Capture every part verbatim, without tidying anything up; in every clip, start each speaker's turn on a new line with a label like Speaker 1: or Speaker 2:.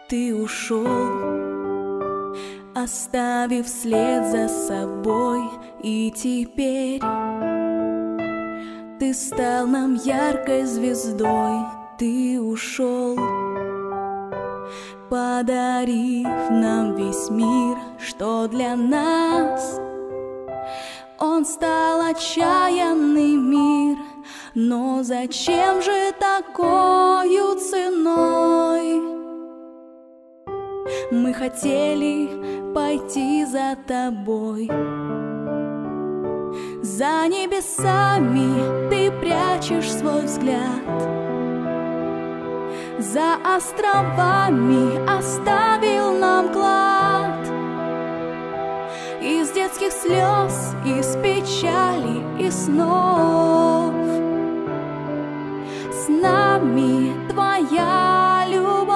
Speaker 1: Ты ушел, оставив след за собой, и теперь ты стал нам яркой звездой. Ты ушел, подарив нам весь мир, что для нас он стал отчаянный мир. Но зачем же такою ценой? Мы хотели пойти за тобой. За небесами ты прячешь свой взгляд, за островами оставил нам клад. Из детских слез, из печали и снов с нами твоя любовь.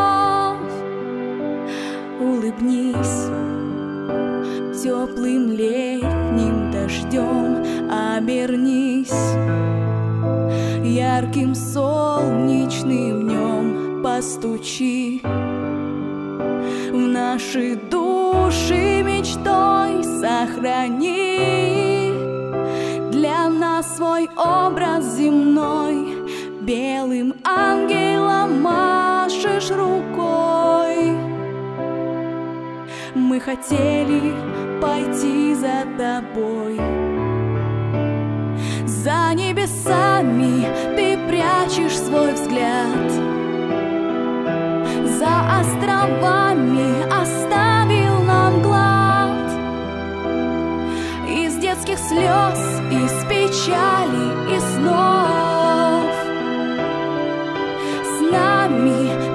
Speaker 1: Улыбнись теплым летним дождем, обернись ярким солнечным днем, постучи в наши души мечтой, сохрани для нас свой образ земной. Белым ангелом машешь рукой. Мы хотели пойти за тобой. За небесами ты прячешь свой взгляд, за островами оставил нам глад. Из детских слез, из печали и снов с нами